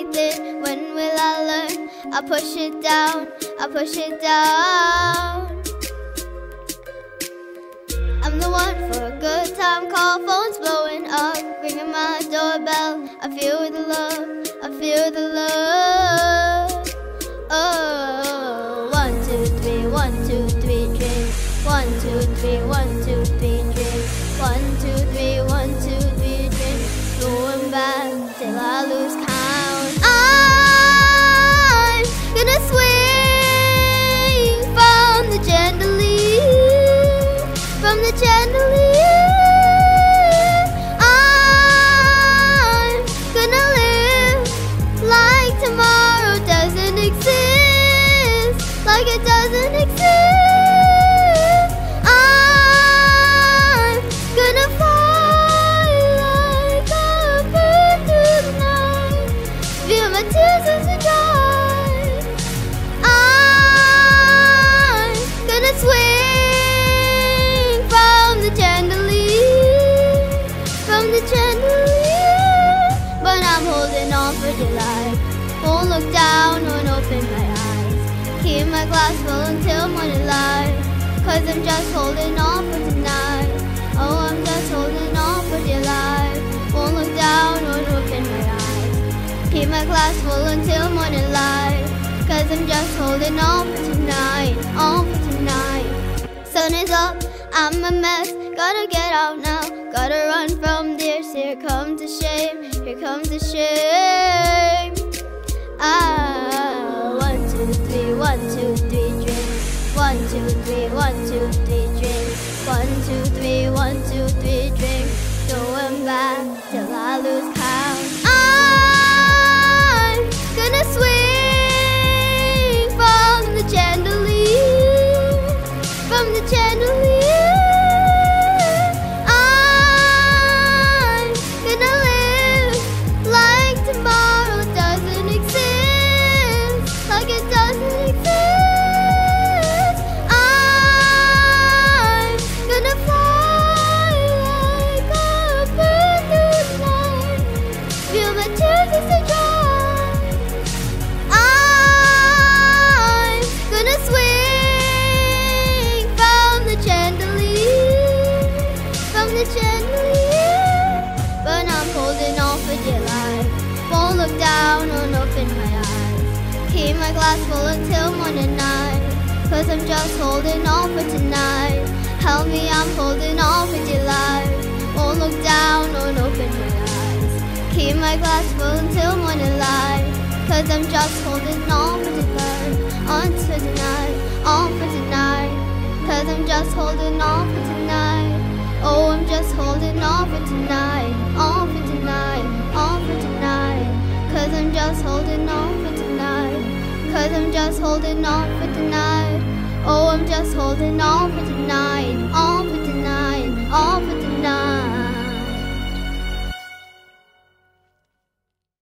everything. When will I learn? I push it down, I push it down. I'm the one for a good time call, phone's blowing up, ringing my doorbell. I feel the love, I feel the love. Oh, 1, 2, 3, 1, 2, 3, drink. 1, 2, 3, 1, 2, 3, drink. 1, 2, 3, 1, 2, 3, drink. Going back till I lose count. I'm gonna swing from the chandelier, from the chandelier. I'm gonna live like tomorrow doesn't exist, like it doesn't exist. I'm gonna fly like a bird through the night, feel my tears as they dry. I'm gonna swing from the chandelier, from the chandelier. But I'm holding on for dear life, won't look down, won't open my eyes. Keep my glass full until morning light, 'cause I'm just holding on for tonight. Oh, I'm just holding on for dear life, won't look down, won't open my eyes. Keep my glass full until morning light, 'cause I'm just holding on for tonight, on for tonight. Sun is up, I'm a mess, gotta get out now, gotta run from this. Here comes the shame, here comes the shame. 1, 2, 3, 1, 2, 3, drink. 1, 2, 3, 1, 2, 3, drink. 1, 2, 3, 1, 2, 3, drink. Going back till I lose count. I'm gonna swing from the chandelier, from the chandelier. I'm gonna live like tomorrow doesn't exist, like it doesn't exist. I'm gonna fly like a bird through the night, feel my tears as they dry. I'm gonna swing from the chandelier, from the chandelier. But I'm holding on for dear life, won't look down, won't open my eyes. Keep my glass full until morning night, 'cause I'm just holding on for tonight. Help me, I'm holding on for dear life, won't look down, won't open my eyes. Keep my glass full until morning light, 'cause I'm just holding on for tonight, on for tonight, on for tonight. 'Cause I'm just holding on for tonight. Oh, I'm just holding on for tonight, on for tonight, on for tonight. 'Cause I'm just holding on for tonight, 'cause I'm just holding on for tonight. Oh, I'm just holding on for tonight, on for tonight, on for tonight.